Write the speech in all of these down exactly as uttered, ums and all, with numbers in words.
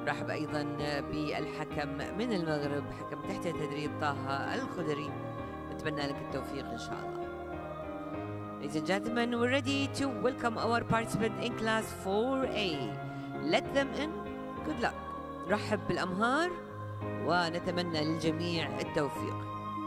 رحب أيضا بالحكم من المغرب، حكم تحت التدريب طه الخدري، نتمنى لك التوفيق إن شاء الله. Ladies and gentlemen, we're ready to welcome our participant in class four A. Let them in. Good luck. رحب بالأمهار ونتمنى للجميع التوفيق.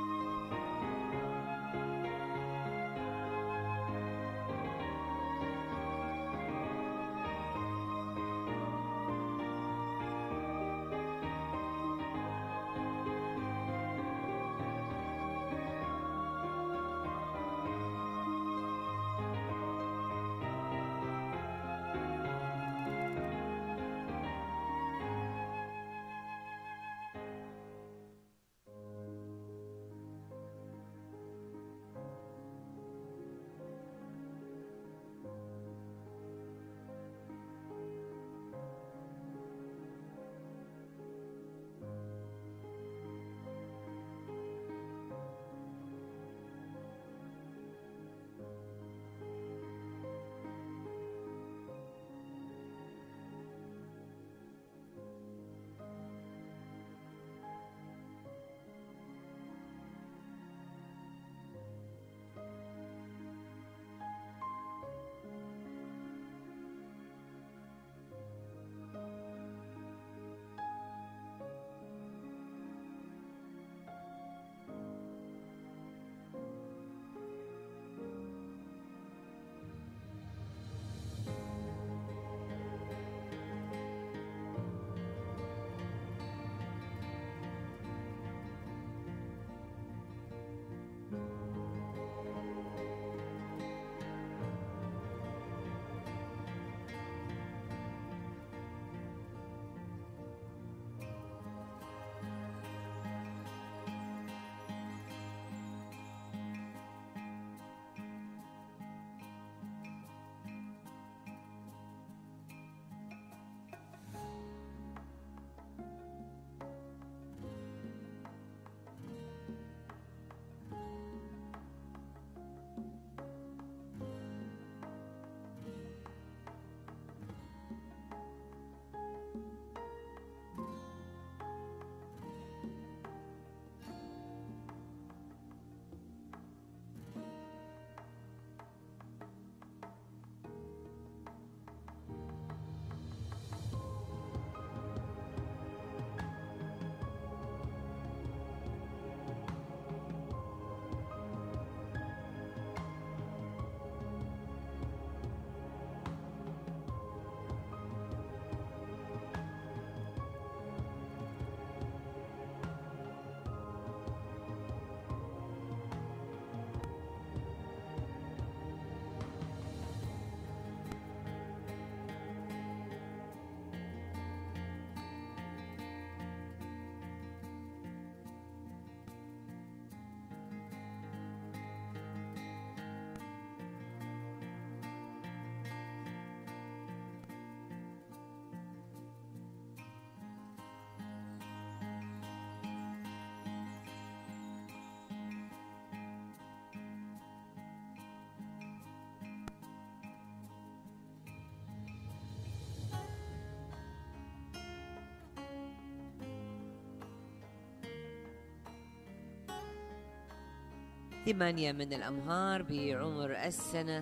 ثمانية من الأمهار بعمر السنة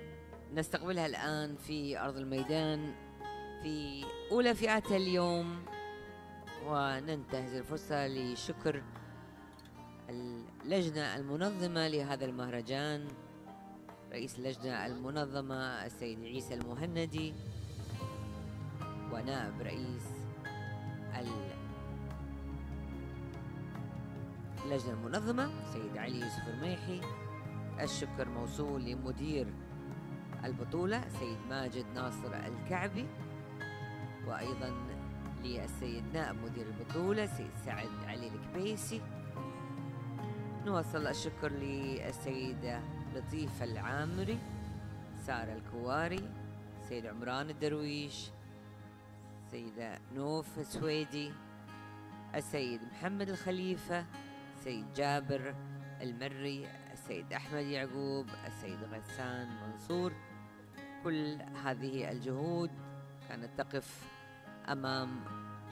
نستقبلها الآن في أرض الميدان في أولى فئات اليوم، وننتهز الفرصة لشكر اللجنة المنظمة لهذا المهرجان، رئيس اللجنة المنظمة السيد عيسى المهندي، ونائب رئيس اللجنة المنظمة سيد علي يوسف الميحي. الشكر موصول لمدير البطولة سيد ماجد ناصر الكعبي، وأيضا للسيد نائب مدير البطولة سيد سعد علي الكبيسي. نوصل الشكر للسيدة لطيفة العامري، سارة الكواري، سيد عمران الدرويش، سيدة نوف السويدي، السيد محمد الخليفة، السيد جابر المري، السيد أحمد يعقوب، السيد غسان منصور. كل هذه الجهود كانت تقف أمام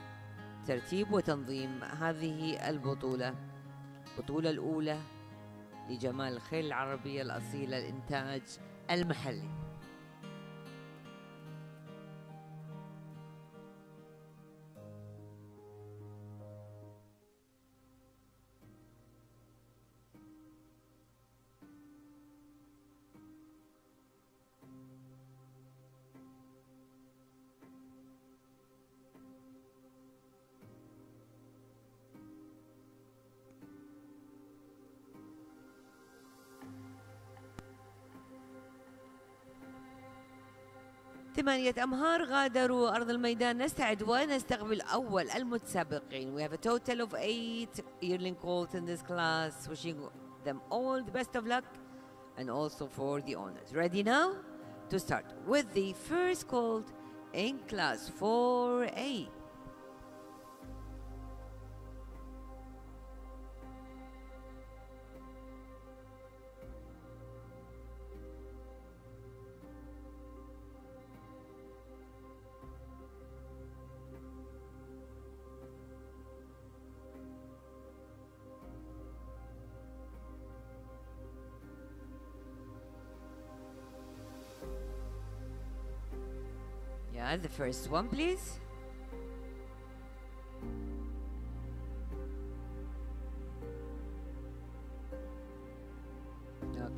ترتيب وتنظيم هذه البطولة، البطولة الأولى لجمال الخيل العربية الأصيلة الإنتاج المحلي. ثمانية أمهار غادروا أرض الميدان. نستعد ونستقبل أول المتسابقين. We have a total of eight yearling colts in this class. Wishing them all the best of luck and also for the honors. Ready now to start with the first colt in class four A. Yeah, the first one, please. Okay.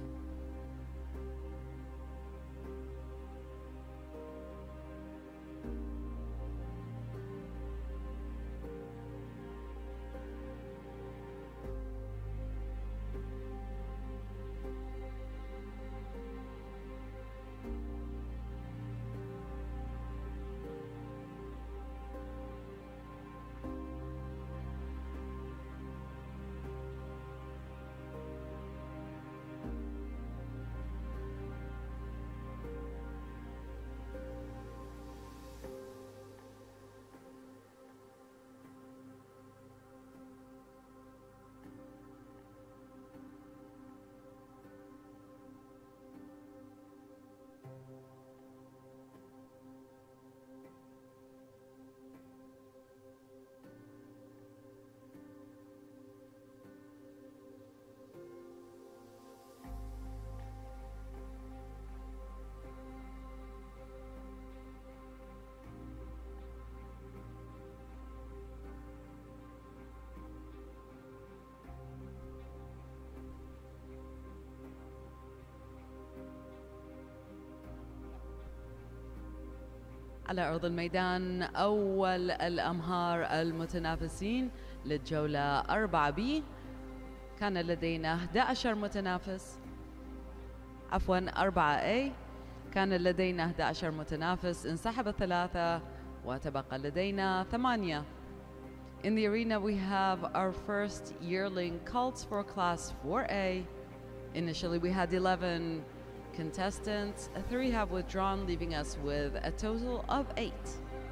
على أرض الميدان أول الأمهار المتنافسين للجولة أربعة بي. كان لدينا أحد عشر متنافس، عفواً أربعة إيه. كان لدينا أحد عشر متنافس، انسحب ثلاثة وتبقى لدينا ثمانية. In the arena we have our first yearling colts for class four A. Initially we had eleven contestants, three have withdrawn, leaving us with a total of eight.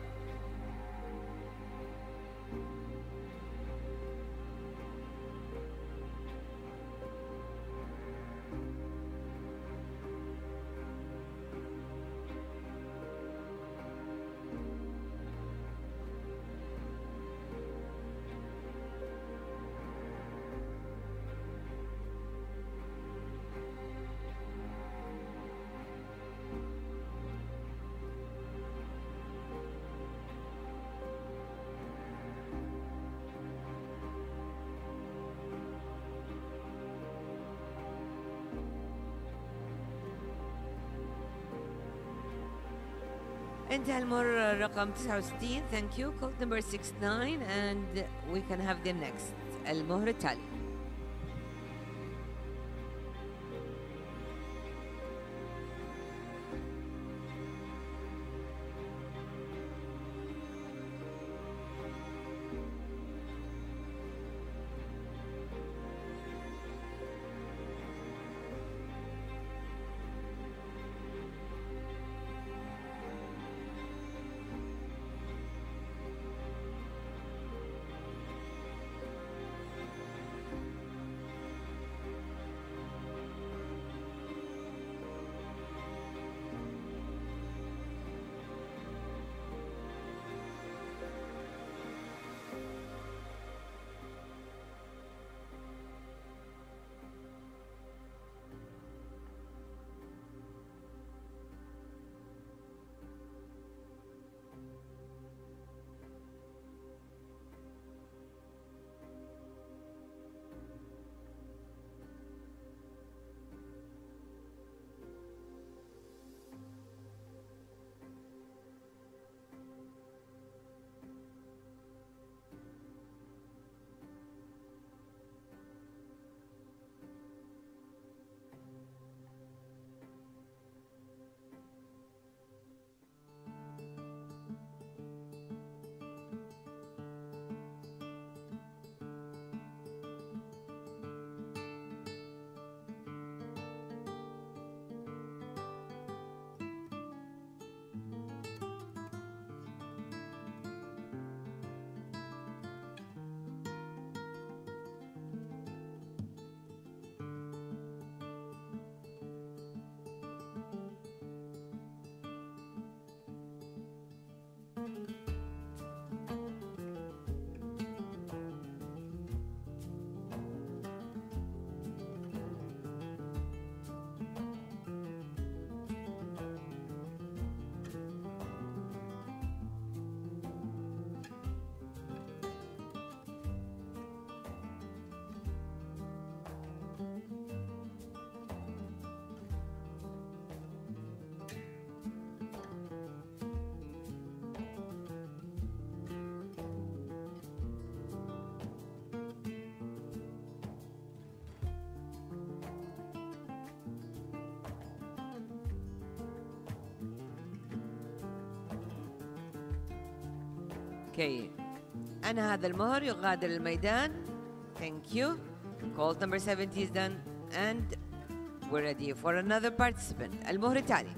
انتهى المر رقم تسعة وستين. Thank you. Colt number sixty-nine and we can have them next. المهر التالي. اوكي، أنا هذا المهر يغادر الميدان. Thank you. Call number seventy is done and we're ready for another participant. المهر التالي.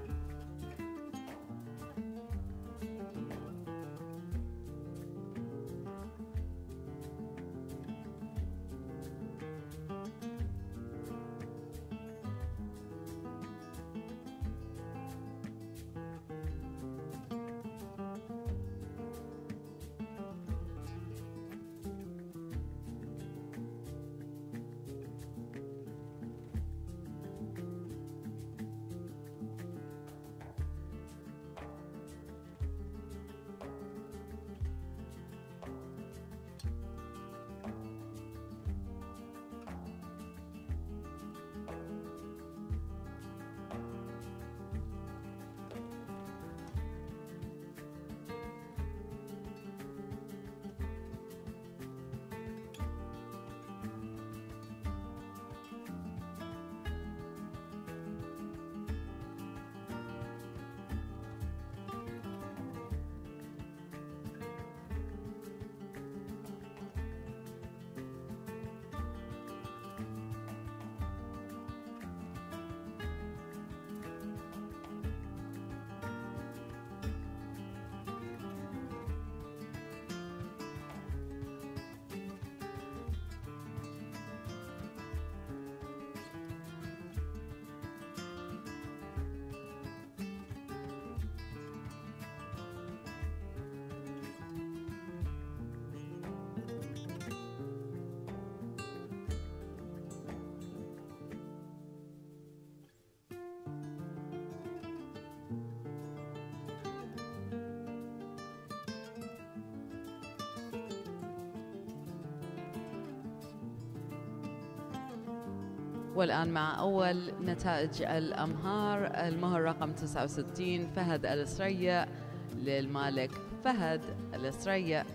والآن مع أول نتائج الأمهار. المهر رقم تسعة وستين فهد السريع للمالك فهد السريع.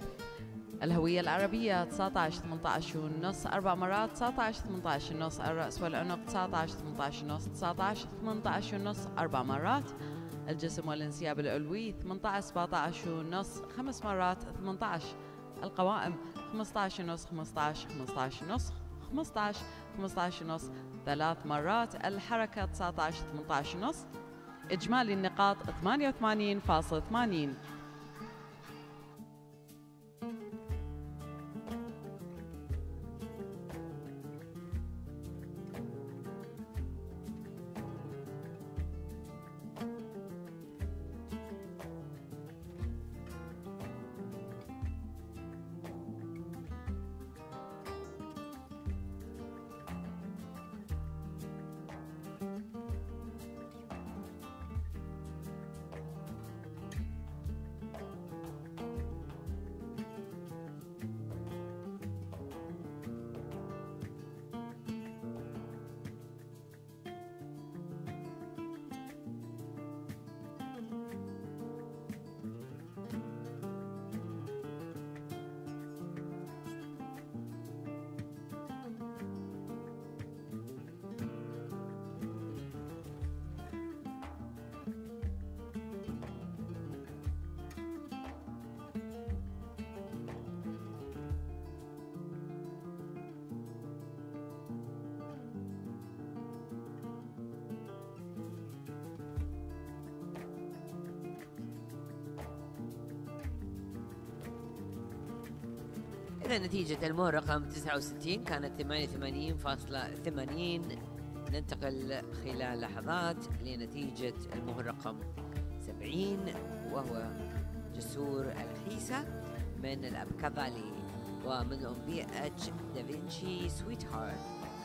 الهوية العربية تسعة عشر ثمانية عشر ونص أربع مرات، تسعة عشر ثمانية عشر ونص الرأس والعنق، تسعة عشر ثمانية عشر ونص، تسعة عشر ثمانية عشر ونص أربع مرات. الجسم والانسياب العلوي ثمانية عشر سبعة عشر ونص خمس مرات، ثمانية عشر. القوائم خمسة عشر ونص خمسة عشر خمسة عشر ونص خمسة عشر خمسة عشر ونص ثلاث مرات. الحركة تسعة عشر ثمانية عشر ونص. إجمالي النقاط ثمانية وثمانين فاصلة ثمانين. إذا نتيجة المهر رقم تسعة وستين كانت ثمانية وثمانين فاصلة ثمانين. ننتقل خلال لحظات لنتيجة المهر رقم سبعين وهو جسور الخيسة من الأب كافالي ومن أم بي اتش دافنشي سويت هارت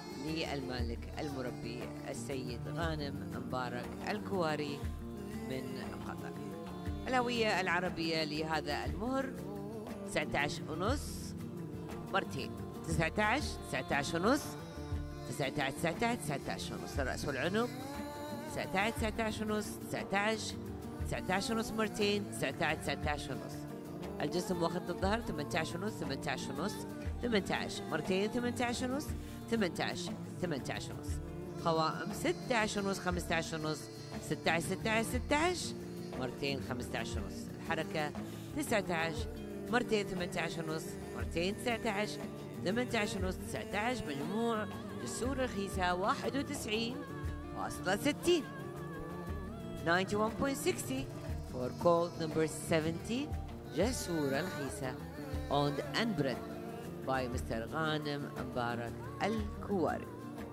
للمالك المربي السيد غانم مبارك الكواري من قطر. الهوية العربية لهذا المهر تسعة عشر ونص مرتين، تسعة عشر تسعة عشر ونص، تسعة عشر تسعة عشر تسعة عشر ونص الرأس والعنق، تسعة عشر تسعة عشر ونص، تسعة عشر تسعة عشر ونص مرتين، تسعة عشر تسعة عشر ونص. الجسم وخط الظهر ثمانية عشر ونص ثمانية عشر ونص، ثمانية عشر مرتين ثمانية عشر ونص، ثمانية عشر ثمانية عشر ونص. قوائم ستة عشر ونص خمسة عشر ونص، ستة عشر ستة عشر ستة عشر مرتين خمسة عشر ونص. الحركة تسعة عشر مرتين ثمانية عشر ونص، مرتين تسعة عشر، ثمانية عشر ونص، تسعة عشر، مجموع جسور رخيصة واحد وتسعين فاصلة ستين. ninety one point six zero for colt number seventy جسورة رخيصة owned and bred by مستر غانم مبارك الكواري.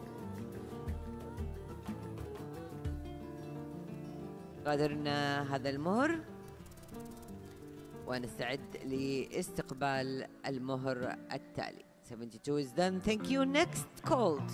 غادرنا هذا المهر ونستعد لاستقبال المهر التالي. seventy-two is done. Thank you. Next colt.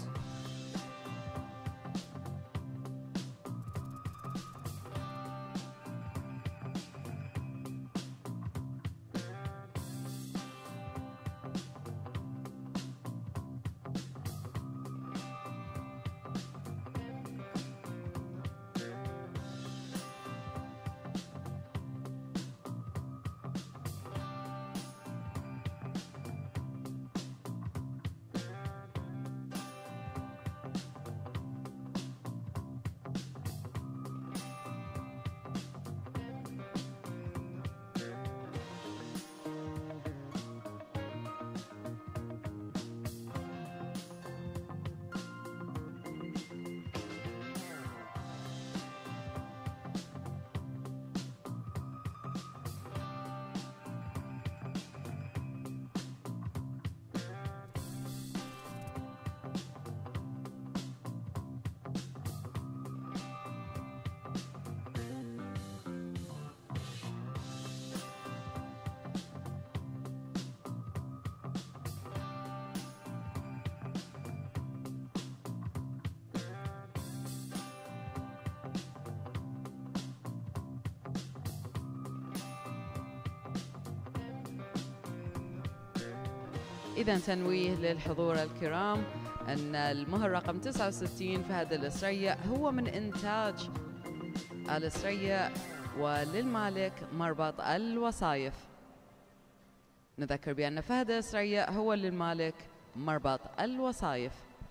إذا تنويه للحضور الكرام أن المهر رقم تسعة وستين فهد الإسرية هو من إنتاج الإسرية وللمالك مربط الوصايف. نذكر بأن فهد الإسرية هو للمالك مربط الوصايف.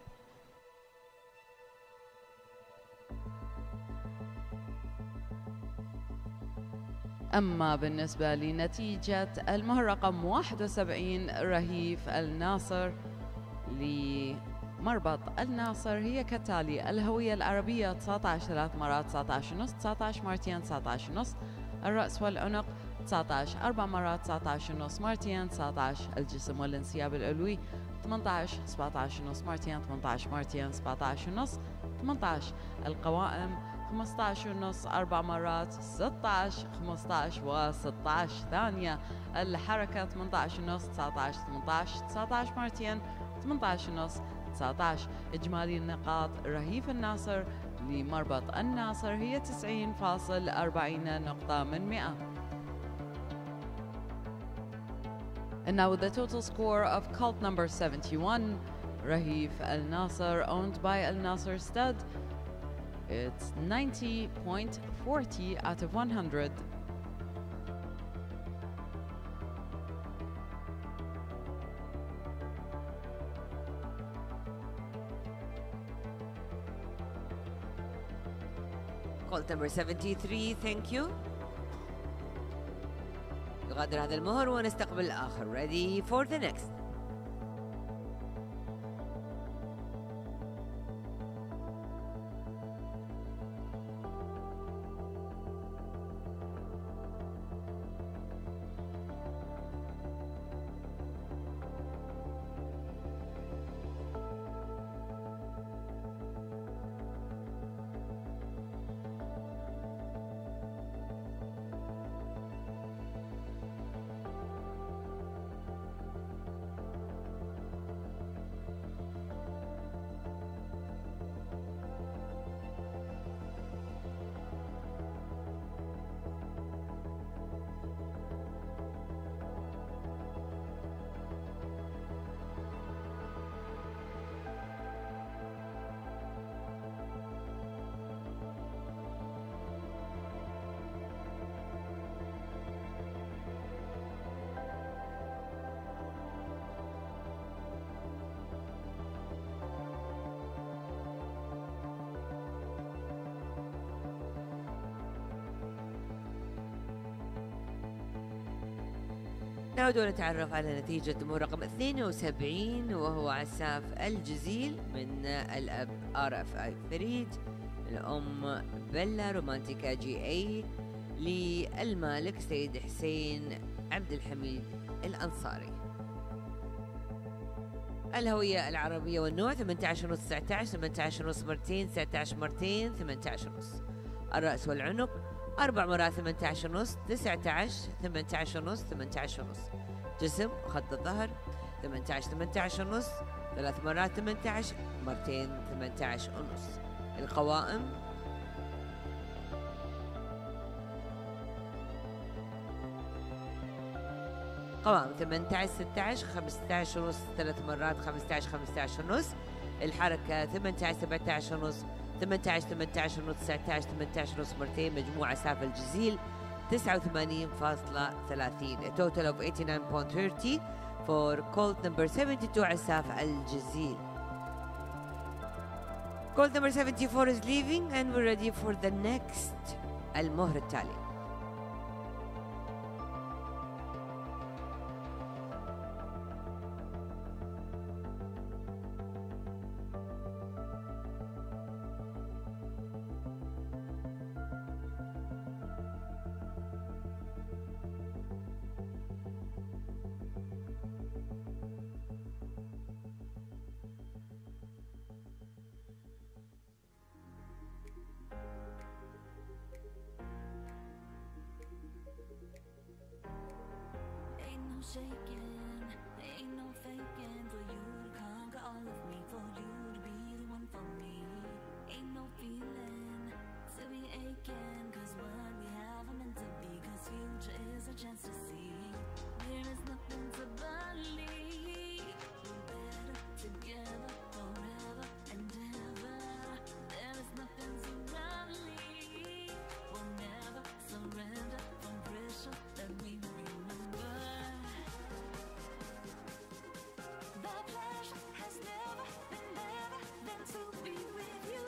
أما بالنسبة لنتيجة المهر رقم واحد وسبعين رهيف الناصر لمربط الناصر هي كالتالي: الهوية العربية تسعة عشر ثلاث مرات تسعة عشر ونص، تسعة عشر مرتين تسعة عشر ونص، الرأس والعنق تسعة عشر أربع مرات تسعة عشر ونص مرتين تسعة عشر، الجسم والانسياب العلوي ثمانية عشر سبعة عشر ونص مرتين ثمانية عشر مرتين سبعة عشر ونص ثمانية عشر، القوائم خمسة عشر ونص أربع مرات ستة عشر خمسة عشر وستة عشر ثانية، الحركة ثمانية عشر ونص تسعة عشر ثمانية عشر تسعة عشر مرتين ثمانية عشر ونص تسعة عشر. إجمالي النقاط رهيف الناصر لمربط الناصر هي تسعين فاصل أربعين نقطة من مئة. And now with the total score of colt number seventy-one, Rahif Al Nasser, owned by Al Nasser Stud, it's ninety point four zero out of one hundred. colt number seventy-three, thank you. يغادر هذا المهر ونستقبل الآخر. Ready for the next. نعود ونتعرف على نتيجة مو رقم اثنين وسبعين، وهو عساف الجزيل من الأب آر إف آي فريد، الأم بيلا رومانتيكا جي اي، للمالك سيد حسين عبد الحميد الأنصاري. الهوية العربية والنوع ثمانية عشر ونص تسعة عشر، ثمانية عشر ونص مرتين، تسعة عشر مرتين، ثمانية عشر ونص. الرأس والعنق أربع مرات ثمانية عشر ونص، تسعة عشر، ثمانية عشر ونص، ثمانية عشر ونص. جسم خط الظهر ثمانية عشر ثمانية عشر ونص، ثلاث مرات ثمانية عشر، مرتين ثمانية عشر ونص. القوائم قوائم ثمانية عشر ستة عشر، خمسة عشر ونص ثلاث مرات، خمسة عشر خمسة عشر ونص. الحركة ثمانية عشر سبعة عشر ونص، ثمانية عشر ثمانية عشر ونص، تسعة عشر ثمانية عشر ونص مرتين. مجموع عساف الجزيل تسعة وثمانين فاصلة ثلاثين. A total of eighty-nine point three zero for colt number seventy-two عساف الجزيل. Colt number seventy-four is leaving and we're ready for the next المهر التالي. Shaking, ain't no faking for you to conquer all of me, for you to be the one for me. Ain't no feeling to be aching, cause what we have are meant to be, cause future is a chance to see. There is nothing to believe, we're better together forever and ever. There is nothing to rally, we'll never surrender from pressure that we remember. The pleasure has never been better than to be with you.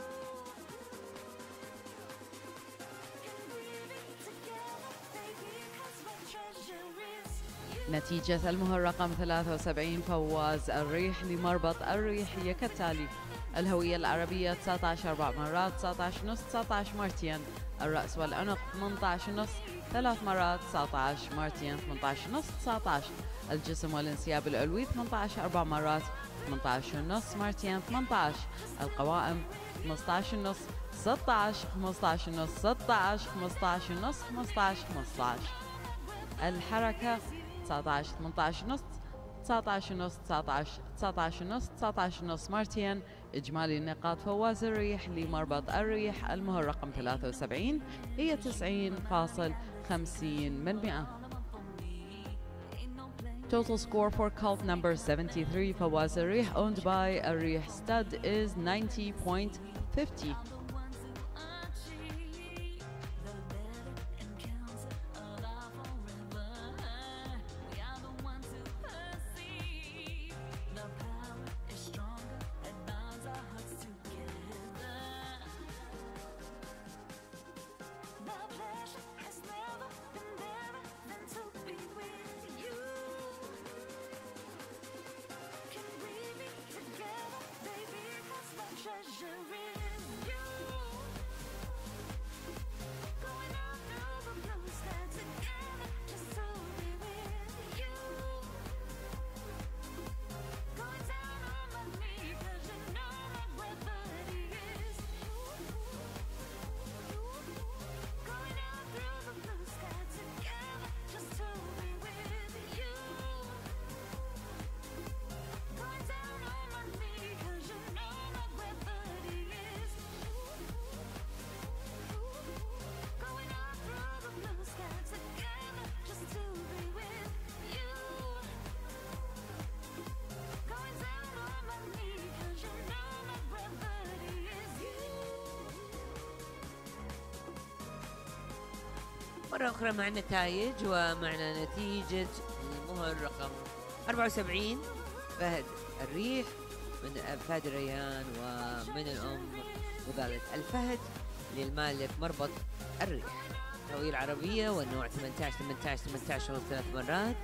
Can we be together, baby, cause my treasure is you. نتيجة المهر رقم ثلاثة وسبعين فواز الريح لمربط الريح هي كالتالي: الهوية العربية تسعة عشر أربع مرات، تسعة عشر ونص، تسعة عشر مرتين. الرأس والعنق ثمانية عشر ونص ثلاث مرات، تسعة عشر مرتين، ثمانية عشر ونص، تسعة عشر. الجسم والانسياب العلوي ثمانية عشر أربع مرات، ثمانية عشر ونص مرتين، ثمانية عشر. القوائم خمسة عشر ونص، ستة عشر، خمسة عشر ونص، ستة عشر، خمسة عشر ونص، خمسة عشر، خمسة عشر. الحركة تسعة عشر ثمانية عشر ونص، تسعة عشر ونص، تسعة عشر، تسعة عشر ونص، تسعة عشر ونص مرتين. إجمالي النقاط فواز الريح لمربط الريح المهر رقم ثلاثة وسبعين هي تسعين فاصلة خمسين بالمئة. Total score for colt number seventy-three فواز الريح owned by الريح stud is ninety point five zero. مرة أخرى مع النتائج ومعنا نتيجة المهر رقم أربعة وسبعين فهد الريح من فهد الريان، ومن الأم وبالة الفهد للمالك مربط الريح. الهوية العربية والنوع ثمانية عشر ثمانية عشر ثمانية عشر ونص ثلاث مرات،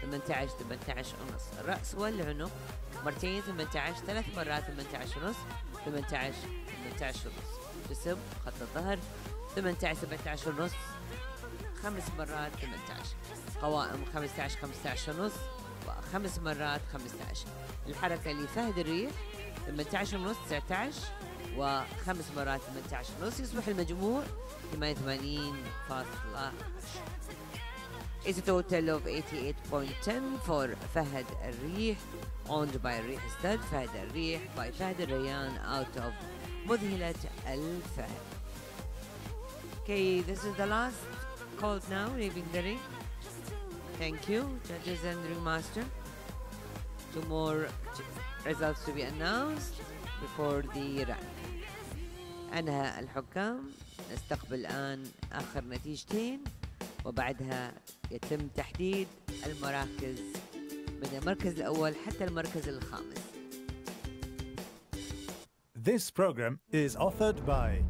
ثمانية عشر ثمانية عشر ونص. الرأس والعنق مرتين ثمانية عشر، ثلاث مرات ثمانية عشر ونص، ثمانية عشر ثمانية عشر ونص. جسم خط الظهر ثمانية عشر ثمانية عشر ونص، خمس مرات ثمانية عشر. قوائم خمسة عشر خمسة عشر ونص، وخمس مرات خمسة عشر. الحركة لفهد الريح ثمانية عشر ونص تسعة عشر، وخمس مرات ثمانية عشر ونص، يصبح المجموع ثمانية وثمانين فاصلة عشرة. It's a total of eighty-eight point one zero for فهد الريح owned by الريح stud. فهد الريح by فهد الريان out of مذهلة الفهد. Okay, this is the last call now, leaving the ring. Thank you, judges and ringmaster. Two more results to be announced before the rank. أنهى الحكام. نستقبل الآن آخر نتيجتين، وبعدها يتم تحديد المراكز من المركز الأول حتى المركز الخامس. This program is authored by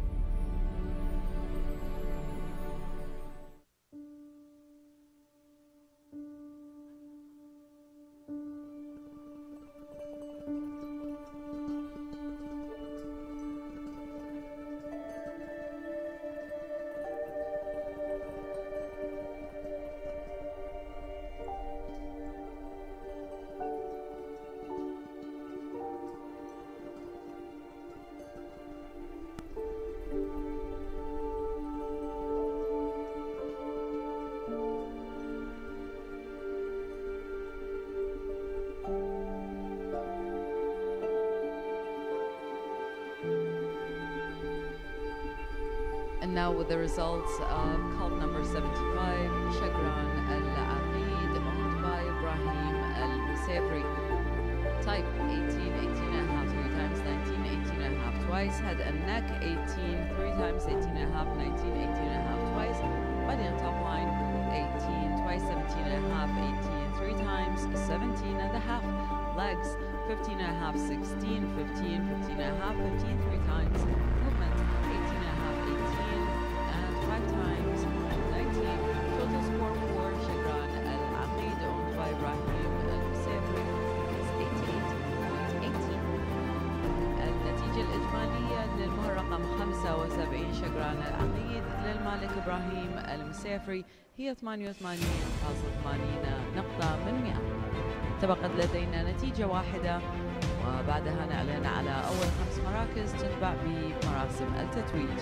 And now with the results of cult number seventy-five, Shagran Al-Aqid, owned by Ibrahim Al-Musafri. Type eighteen, eighteen and a half, three times nineteen, eighteen and a half twice. Head and neck eighteen, three times eighteen and a half, nineteen, eighteen and a half twice. Body and top line eighteen, twice seventeen and a half, eighteen, three times seventeen and a half. Legs fifteen and a half, sixteen, fifteen, fifteen and a half, fifteen, three times. Movement eighteen and a half, eighteen, and five times nineteen. Total score for Shagran Al-Aqid, owned by Ibrahim Al-Musafri, is eighty-eight point one eight. النتيجة الإجمالية للمهر رقم خمسة وسبعين شجران العقيد للمالك إبراهيم المسافري هي ثمانية وثمانين فاصلة ثمانين نقطة من مئة. تبقت لدينا نتيجة واحدة، وبعدها نعلن على أول خمس مراكز تتبع بمراسم التتويج.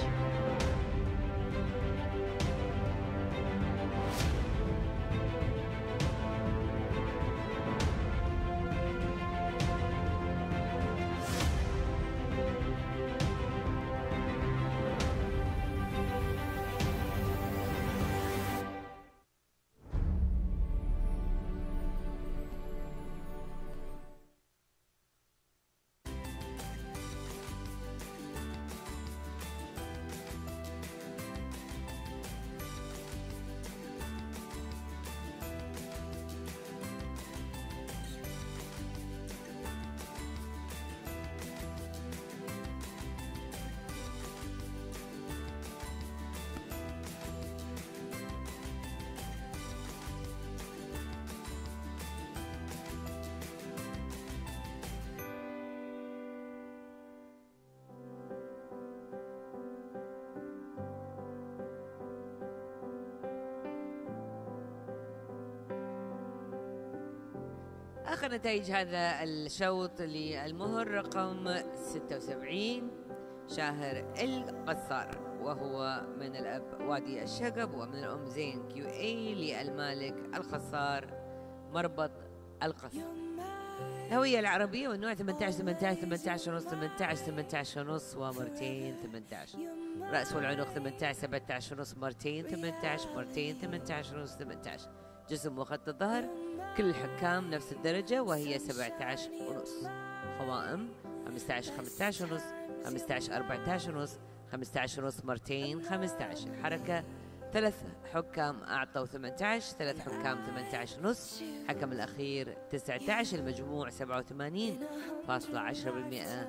آخر نتائج هذا الشوط للمهر رقم ستة وسبعين شاهر القصار، وهو من الأب وادي الشقب، ومن الأم زين كيو اي للمالك الخصار مربط القصر. الهوية العربية والنوع ثمانية عشر ثمانية عشر ثمانية عشر ونص ثمانية عشر ثمانية عشر ونص ومرتين ثمانية عشر. رأس والعنق ثمانية عشر سبعة عشر ونص مرتين ثمانية عشر مرتين ثمانية عشر ونص ثمانية عشر. جسم وخط الظهر كل الحكام نفس الدرجة وهي سبعة عشر ونص. قوائم خمسة عشر خمسة عشر ونص خمسة عشر أربعة عشر ونص خمسة عشر ونص مرتين خمسة عشر. الحركة ثلاث حكام أعطوا ثمانية عشر، ثلاث حكام ثمانية عشر ونص، حكم الأخير تسعة عشر، المجموع سبعة وثمانين فاصلة عشرة بالمئة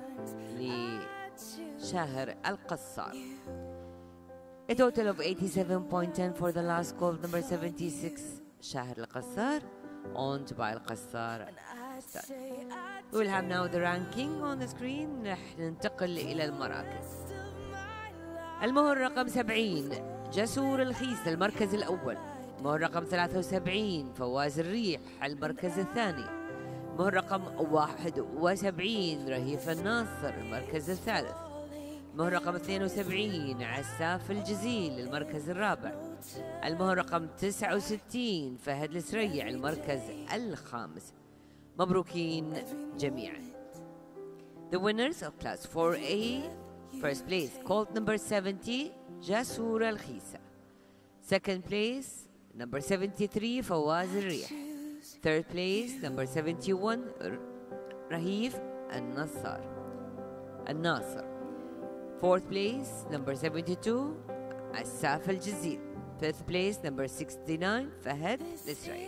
لشاهر القصار. A total of eighty-seven point one zero for the last call number seventy-six شاهر القصار on to باي القصار. We will have now the ranking on the screen. رح ننتقل إلى المراكز. المهر رقم سبعين جسور الخيس المركز الأول. مهر رقم ثلاثة وسبعين فواز الريح المركز الثاني. مهر رقم واحد وسبعين رهيف الناصر المركز الثالث. المهر رقم اثنين وسبعين عساف الجزيل المركز الرابع. المهر رقم تسعة وستين فهد السريع المركز الخامس. مبروكين جميعا. The winners of class four A, first place called number seventy جسور الخيسة. Second place number seventy-three فواز الريح. Third place number seventy-one رهيف النصار الناصر. Fourth place number seventy-two عساف الجزيل. Fifth place number sixty-nine فهد السريع.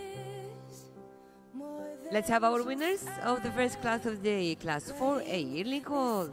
Let's have our winners of the first class of the day, class four A, yearly called.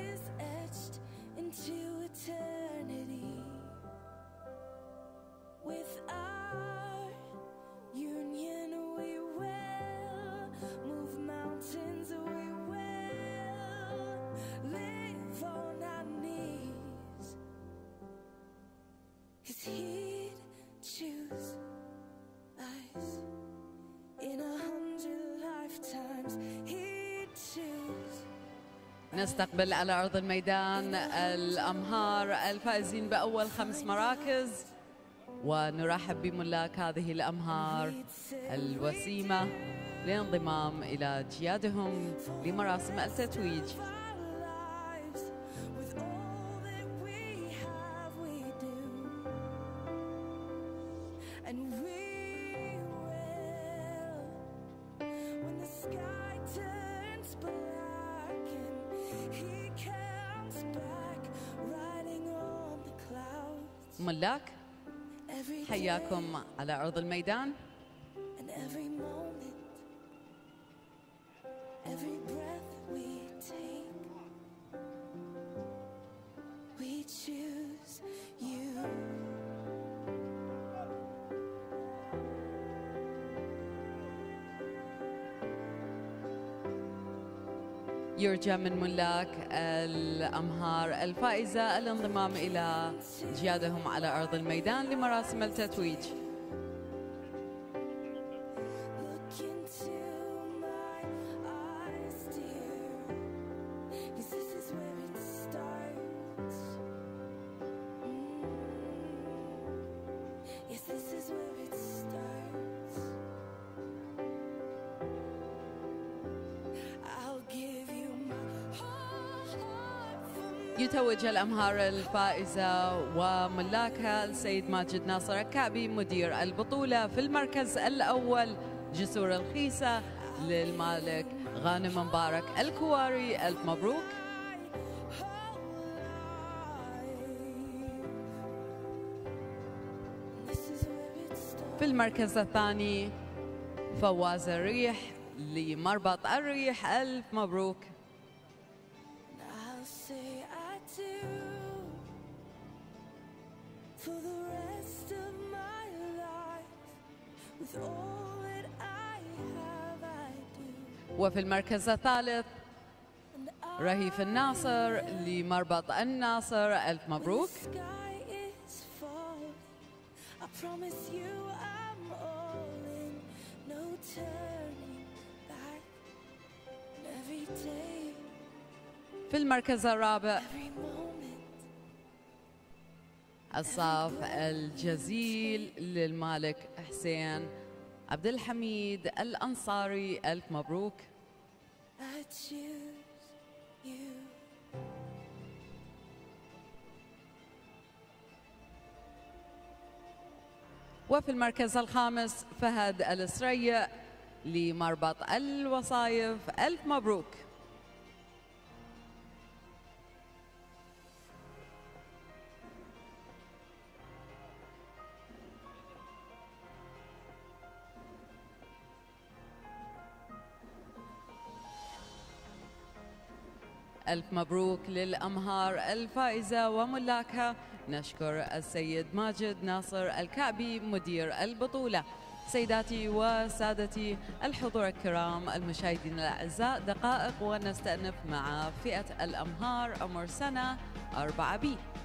نستقبل على أرض الميدان الأمهار الفائزين بأول خمس مراكز، ونرحب بملاك هذه الأمهار الوسيمة للانضمام إلى جيادهم لمراسم التتويج. ملاك حياكم على أرض الميدان. يرجى من ملاك الأمهار الفائزة الانضمام إلى جيادهم على أرض الميدان لمراسم التتويج. يتوج الأمهار الفائزة وملاكها السيد ماجد ناصر الكعبي مدير البطولة. في المركز الأول جسور الخيسة للمالك غانم مبارك الكواري، ألف مبروك. في المركز الثاني فواز الريح لمربط الريح، ألف مبروك. وفي المركز الثالث رهيف الناصر لمربط الناصر، ألف مبروك. في المركز الرابع الصاف الجزيل للمالك حسين عبد الحميد الأنصاري، ألف مبروك. وفي المركز الخامس فهد السريع لمربط الوصايف، ألف مبروك. ألف مبروك للأمهار الفائزة وملاكها. نشكر السيد ماجد ناصر الكعبي مدير البطولة. سيداتي وسادتي الحضور الكرام المشاهدين الأعزاء، دقائق ونستأنف مع فئة الأمهار عمر سنة أربعة بي.